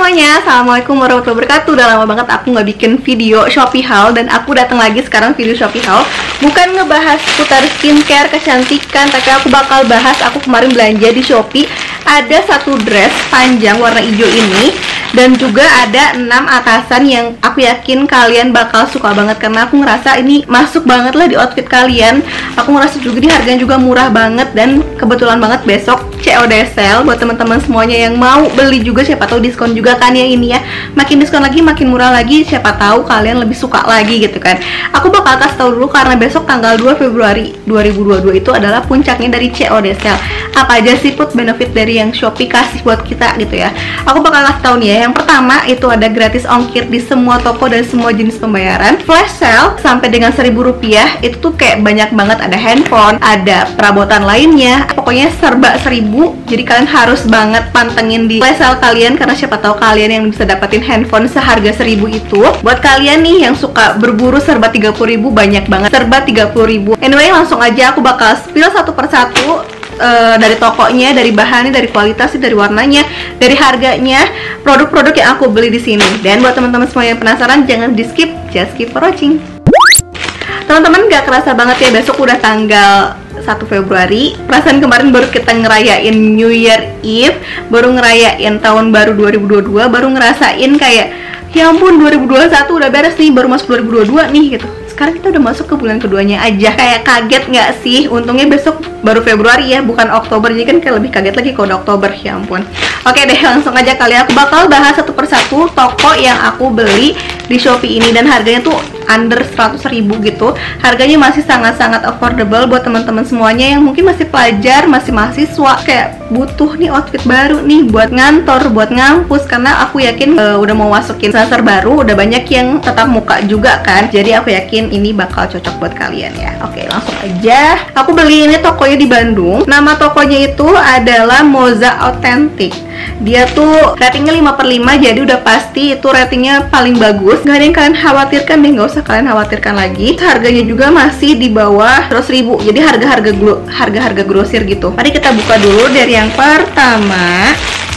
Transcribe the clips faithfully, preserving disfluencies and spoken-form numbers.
semuanya, assalamualaikum warahmatullahi wabarakatuh. Udah lama banget aku nggak bikin video Shopee haul, dan aku datang lagi sekarang video Shopee haul. Bukan ngebahas seputar skincare, kecantikan, tapi aku bakal bahas aku kemarin belanja di Shopee. Ada satu dress panjang warna hijau ini, dan juga ada enam atasan yang aku yakin kalian bakal suka banget, karena aku ngerasa ini masuk banget lah di outfit kalian. Aku ngerasa juga di harganya juga murah banget, dan kebetulan banget besok C O D sale buat teman-teman semuanya yang mau beli juga. Siapa tahu diskon juga kan ya ini ya, makin diskon lagi makin murah lagi, siapa tahu kalian lebih suka lagi gitu kan. Aku bakal kasih tahu dulu karena besok tanggal dua Februari dua ribu dua puluh dua itu adalah puncaknya dari C O D sale. Apa aja sih put benefit dari yang Shopee kasih buat kita gitu ya. Aku bakal kasih tahu nih ya. Yang pertama itu ada gratis ongkir di semua toko dan semua jenis pembayaran. Flash sale sampai dengan seribu rupiah. Itu tuh kayak banyak banget, ada handphone, ada perabotan lainnya, pokoknya serba seribu. Jadi kalian harus banget pantengin di flash sale kalian, karena siapa tahu kalian yang bisa dapetin handphone seharga seribu itu. Buat kalian nih yang suka berburu serba tiga puluh ribu, banyak banget serba tiga puluh ribu. Anyway, langsung aja aku bakal spill satu persatu. Uh, dari tokonya, dari bahannya, dari kualitasnya, dari warnanya, dari harganya, produk-produk yang aku beli di sini. Dan buat teman-teman semua yang penasaran, jangan di skip, just keep watching. Teman-teman, gak kerasa banget ya besok udah tanggal satu Februari. Perasaan kemarin baru kita ngerayain New Year Eve, baru ngerayain tahun baru dua ribu dua puluh dua, baru ngerasain kayak ya ampun dua ribu dua puluh satu udah beres nih, baru masuk dua ribu dua puluh dua nih gitu. Sekarang kita udah masuk ke bulan keduanya aja. Kayak kaget nggak sih? Untungnya besok baru Februari ya, bukan Oktober. Jadi kan kayak lebih kaget lagi kalau udah Oktober. Ya ampun. Oke deh, langsung aja kali aku bakal bahas satu persatu toko yang aku beli di Shopee ini, dan harganya tuh under seratus ribu gitu. Harganya masih sangat-sangat affordable buat teman-teman semuanya yang mungkin masih pelajar, masih mahasiswa, kayak butuh nih outfit baru nih buat ngantor, buat ngampus, karena aku yakin uh, udah mau masukin semester baru, udah banyak yang tetap muka juga kan. Jadi aku yakin ini bakal cocok buat kalian ya. Oke, langsung aja. Aku beli ini tokonya di Bandung. Nama tokonya itu adalah Moza Authentic. Dia tuh ratingnya lima per lima, jadi udah pasti itu ratingnya paling bagus. Gak ada yang kalian khawatirkan deh, gak usah kalian khawatirkan lagi. Harganya juga masih di bawah seratus ribu, jadi harga-harga harga-harga grosir gitu. Mari kita buka dulu dari yang pertama.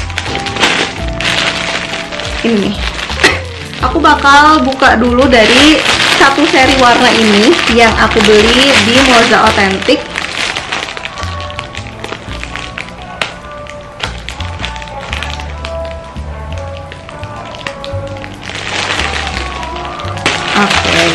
Ini nih. Aku bakal buka dulu dari satu seri warna ini yang aku beli di Moza Authentic. Oke, okay.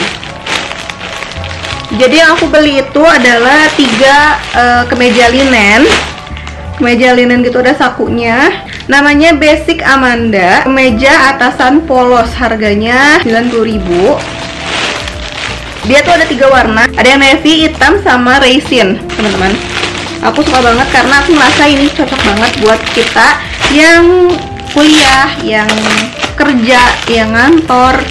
Jadi yang aku beli itu adalah tiga uh, kemeja linen, kemeja linen gitu, ada sakunya. Namanya Basic Amanda, kemeja atasan polos, harganya sembilan puluh ribu. Dia tuh ada tiga warna, ada yang navy, hitam, sama resin, teman-teman. Aku suka banget karena aku merasa ini cocok banget buat kita yang kuliah, yang kerja, yang ngantor.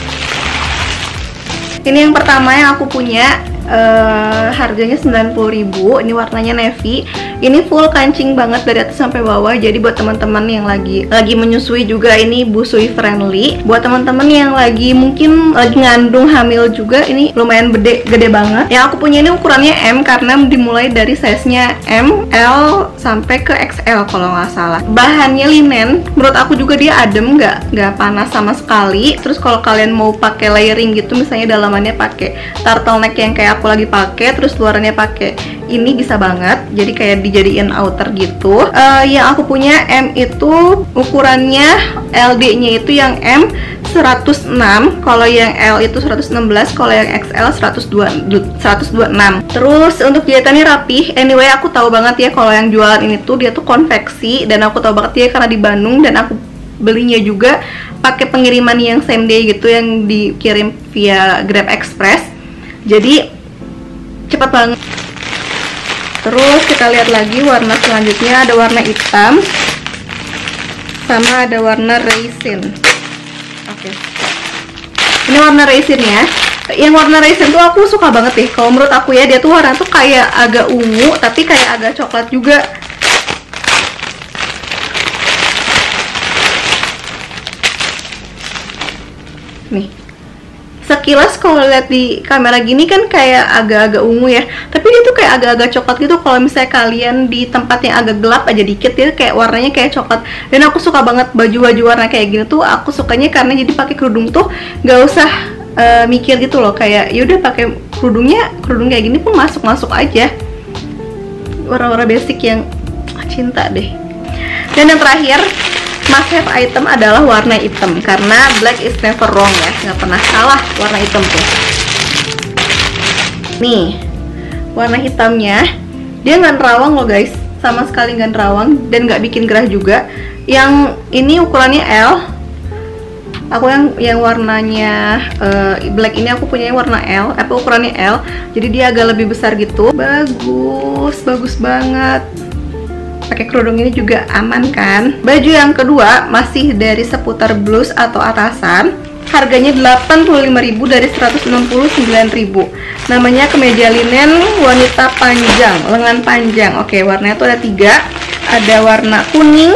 Ini yang pertama yang aku punya, uh, harganya sembilan puluh ribu. Ini warnanya navy. Ini full kancing banget dari atas sampai bawah. Jadi buat teman-teman yang lagi lagi menyusui juga, ini busui friendly. Buat teman-teman yang lagi mungkin lagi ngandung, hamil juga, ini lumayan gede, gede banget. Yang aku punya ini ukurannya M, karena dimulai dari size-nya M, L sampai ke X L kalau nggak salah. Bahannya linen. Menurut aku juga dia adem, nggak nggak panas sama sekali. Terus kalau kalian mau pakai layering gitu, misalnya dalamannya pakai turtleneck yang kayak aku lagi pakai, terus luarannya pakai ini, bisa banget. Jadi kayak dijadiin outer gitu. Uh, yang aku punya M itu ukurannya, L D-nya itu yang M seratus enam, kalau yang L itu seratus enam belas, kalau yang X L seratus dua puluh enam. Terus untuk jahitannya rapih. Anyway, aku tahu banget ya kalau yang jualan ini tuh dia tuh konveksi, dan aku tahu banget ya karena di Bandung, dan aku belinya juga pakai pengiriman yang same day gitu, yang dikirim via Grab Express. Jadi cepat banget. Terus kita lihat lagi warna selanjutnya, ada warna hitam sama ada warna resin. Oke, ini warna resin ya. Yang warna resin tuh aku suka banget deh. Kalau menurut aku ya, dia tuh warna tuh kayak agak ungu tapi kayak agak coklat juga. Nih, sekilas kalau lihat di kamera gini kan kayak agak-agak ungu ya, tapi dia tuh kayak agak-agak coklat gitu. Kalau misalnya kalian di tempat yang agak gelap aja dikit, dia kayak warnanya kayak coklat. Dan aku suka banget baju-baju warna kayak gini tuh. Aku sukanya karena jadi pakai kerudung tuh nggak usah uh, mikir gitu loh, kayak yaudah pakai kerudungnya, kerudung kayak gini pun masuk-masuk aja. Warna-warna basic yang cinta deh. Dan yang terakhir, must have item adalah warna hitam, karena black is never wrong ya, nggak pernah salah warna hitam tuh. Nih, warna hitamnya dia nggak nerawang loh guys, sama sekali nggak nerawang dan nggak bikin gerah juga. Yang ini ukurannya L, aku yang yang warnanya uh, black ini aku punya warna L, apa ukurannya L, jadi dia agak lebih besar gitu. Bagus, bagus banget. Pakai kerudung ini juga aman kan. Baju yang kedua masih dari seputar blus atau atasan. Harganya delapan puluh lima ribu dari seratus enam puluh sembilan ribu. Namanya kemeja linen wanita panjang, lengan panjang. Oke, warnanya tuh ada tiga. Ada warna kuning,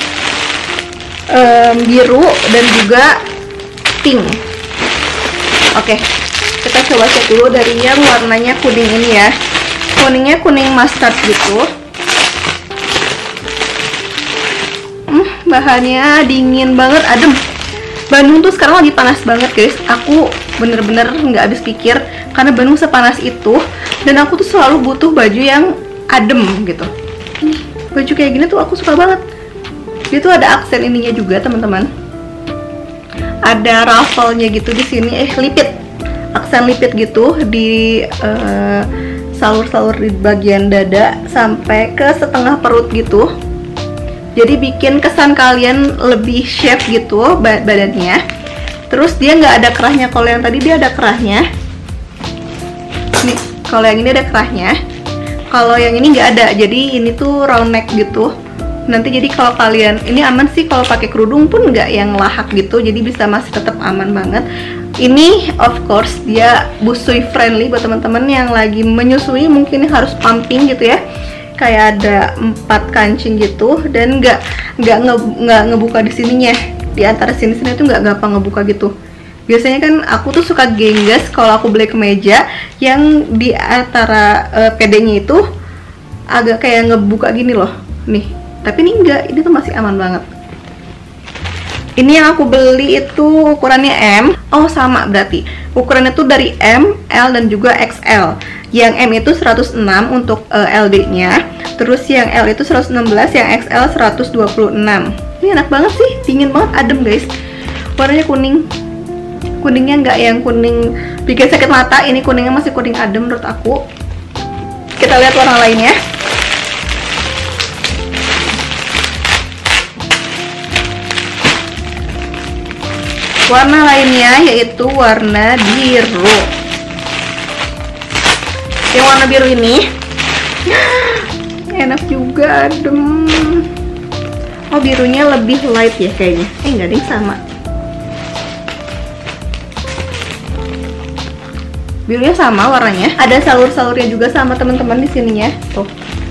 um, biru, dan juga pink. Oke, kita coba cek dulu dari yang warnanya kuning ini ya. Kuningnya kuning mustard gitu. Bahannya dingin banget, adem. Bandung tuh sekarang lagi panas banget guys. Aku bener-bener nggak habis pikir karena Bandung sepanas itu, dan aku tuh selalu butuh baju yang adem gitu. Nih, baju kayak gini tuh aku suka banget. Dia tuh ada aksen ininya juga teman-teman. Ada ruffle-nya gitu di sini, eh lipit, aksen lipit gitu di uh, salur-salur di bagian dada sampai ke setengah perut gitu. Jadi bikin kesan kalian lebih shape gitu badannya. Terus dia nggak ada kerahnya. Kalau yang tadi dia ada kerahnya. Nih, kalau yang ini ada kerahnya. Kalau yang ini nggak ada. Jadi ini tuh round neck gitu. Nanti jadi kalau kalian, ini aman sih kalau pakai kerudung pun nggak yang lahak gitu. Jadi bisa masih tetap aman banget. Ini of course dia busui friendly buat teman-teman yang lagi menyusui, mungkin harus pumping gitu ya. Kayak ada empat kancing gitu, dan nggak nggak nge, nggak ngebuka di sininya, di antara sini sini tuh nggak gampang ngebuka gitu. Biasanya kan aku tuh suka genggas kalau aku beli kemeja yang di antara uh, pedenya itu agak kayak ngebuka gini loh nih, tapi ini enggak, ini tuh masih aman banget. Ini yang aku beli itu ukurannya M. Oh sama berarti ukurannya tuh dari M, L, dan juga X L. Yang M itu seratus enam untuk uh, L D-nya. Terus yang L itu seratus enam belas, yang X L seratus dua puluh enam. Ini enak banget sih, dingin banget, adem guys. Warnanya kuning. Kuningnya nggak yang kuning bikin sakit mata, ini kuningnya masih kuning adem menurut aku. Kita lihat warna lainnya. Warna lainnya yaitu warna biru. Yang warna biru ini enak juga, adem. Oh, birunya lebih light ya kayaknya. Eh enggak deh, sama. Birunya sama warnanya. Ada salur-salurnya juga sama teman-teman di sininya. Tuh.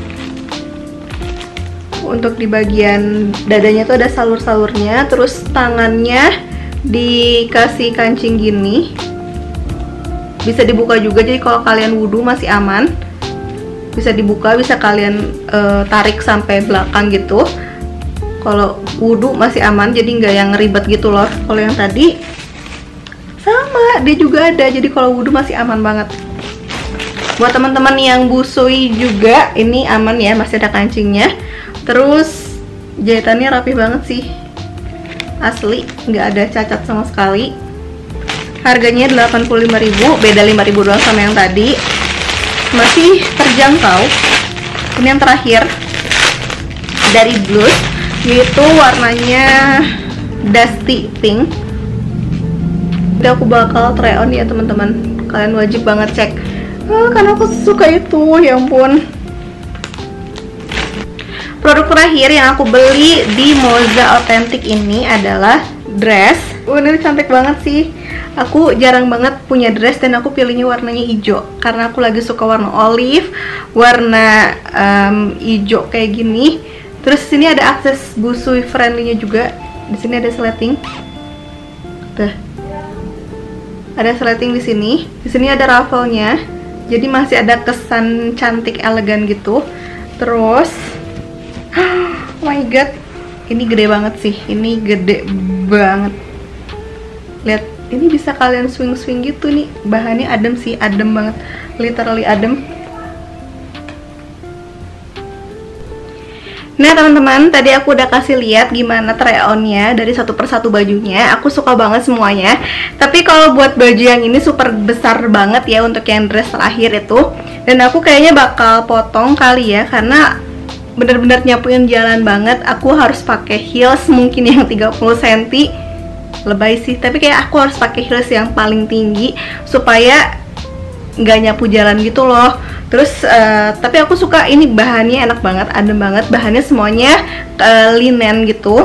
Untuk di bagian dadanya tuh ada salur-salurnya, terus tangannya dikasih kancing gini. Bisa dibuka juga, jadi kalau kalian wudhu masih aman. Bisa dibuka, bisa kalian uh, tarik sampai belakang gitu. Kalau wudhu masih aman, jadi nggak yang ribet gitu loh. Kalau yang tadi sama, dia juga ada, jadi kalau wudhu masih aman banget. Buat teman-teman yang busui juga, ini aman ya, masih ada kancingnya. Terus jahitannya rapi banget sih, asli, nggak ada cacat sama sekali. Harganya delapan puluh lima ribu, beda lima ribu doang sama yang tadi. Masih terjangkau. Ini yang terakhir dari Blus, yaitu warnanya dusty pink. Jadi aku bakal try on ya teman-teman. Kalian wajib banget cek. Ah, karena aku suka itu, ya ampun. Produk terakhir yang aku beli di Moza Authentic ini adalah dress. Oh, ini cantik banget sih. Aku jarang banget punya dress dan aku pilihnya warnanya hijau karena aku lagi suka warna olive, warna um, hijau kayak gini. Terus sini ada akses busui friendly-nya juga. Di sini ada sleting. Tuh. Ada sleting di sini. Di sini ada ruffle-nya. Jadi masih ada kesan cantik elegan gitu. Terus oh my god, ini gede banget sih. Ini gede banget. Lihat, ini bisa kalian swing-swing gitu nih. Bahannya adem sih, adem banget. Literally adem. Nah teman-teman, tadi aku udah kasih lihat gimana try on-nya dari satu persatu bajunya. Aku suka banget semuanya. Tapi kalau buat baju yang ini super besar banget ya untuk yang dress terakhir itu. Dan aku kayaknya bakal potong kali ya, karena bener-bener nyapuin jalan banget. Aku harus pakai heels mungkin yang tiga puluh sentimeter. Lebay sih, tapi kayak aku harus pakai heels yang paling tinggi supaya nggak nyapu jalan gitu loh. Terus uh, tapi aku suka ini bahannya enak banget, adem banget. Bahannya semuanya uh, linen gitu,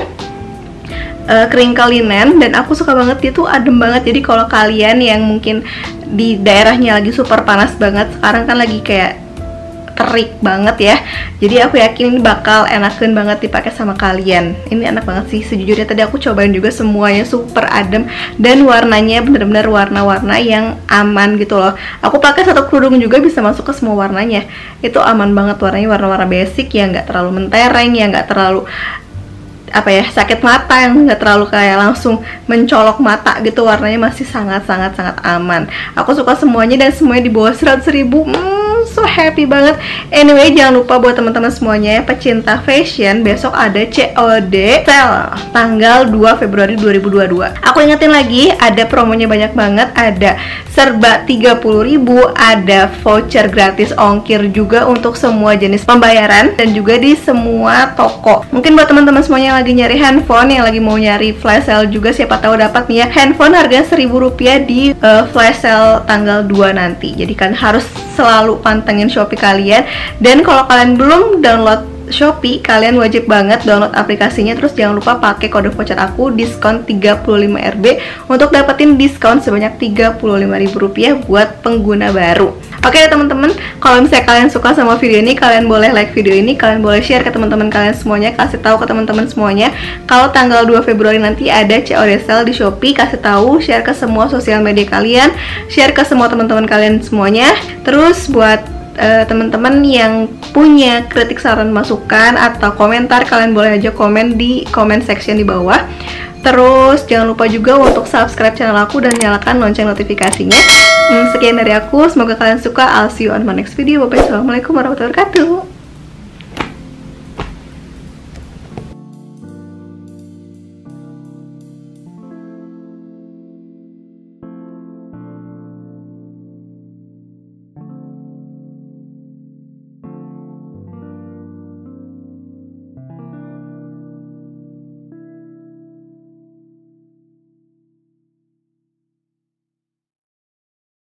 uh, crinkle linen, dan aku suka banget, dia tuh adem banget. Jadi kalau kalian yang mungkin di daerahnya lagi super panas banget, sekarang kan lagi kayak terik banget ya, jadi aku yakin ini bakal enakan banget dipakai sama kalian. Ini enak banget sih sejujurnya. Tadi aku cobain juga, semuanya super adem dan warnanya bener-bener warna-warna yang aman gitu loh. Aku pakai satu kerudung juga bisa masuk ke semua warnanya. Itu aman banget warnanya, warna-warna basic yang nggak terlalu mentereng, yang nggak terlalu apa ya, sakit mata, yang nggak terlalu kayak langsung mencolok mata gitu. Warnanya masih sangat-sangat sangat aman. Aku suka semuanya dan semuanya di bawah seratus ribu. hmm, So happy banget. Anyway, jangan lupa buat teman-teman semuanya ya, pecinta fashion, besok ada C O D sale tanggal dua Februari dua ribu dua puluh dua. Aku ingetin lagi, ada promonya banyak banget. Ada serba tiga puluh ribu, ada voucher gratis ongkir juga untuk semua jenis pembayaran, dan juga di semua toko. Mungkin buat teman-teman semuanya yang lagi nyari handphone, yang lagi mau nyari flash sale juga, siapa tahu dapat nih ya. Handphone harganya seribu rupiah di uh, flash sale tanggal dua nanti. Jadi kan harus selalu pantengin Shopee kalian. Dan kalau kalian belum download Shopee, kalian wajib banget download aplikasinya. Terus jangan lupa pakai kode voucher aku, diskon tiga puluh lima R B, untuk dapetin diskon sebanyak tiga puluh lima ribu rupiah buat pengguna baru. Oke ya teman-teman, kalau misalnya kalian suka sama video ini, kalian boleh like video ini, kalian boleh share ke teman-teman kalian semuanya, kasih tahu ke teman-teman semuanya kalau tanggal dua Februari nanti ada C O D sale di Shopee. Kasih tahu, share ke semua sosial media kalian, share ke semua teman-teman kalian semuanya. Terus buat uh, teman-teman yang punya kritik, saran, masukan, atau komentar, kalian boleh aja komen di comment section di bawah. Terus jangan lupa juga untuk subscribe channel aku dan nyalakan lonceng notifikasinya. hmm, Sekian dari aku, semoga kalian suka. I'll see you on my next video. Bye bye. Assalamualaikum warahmatullahi wabarakatuh.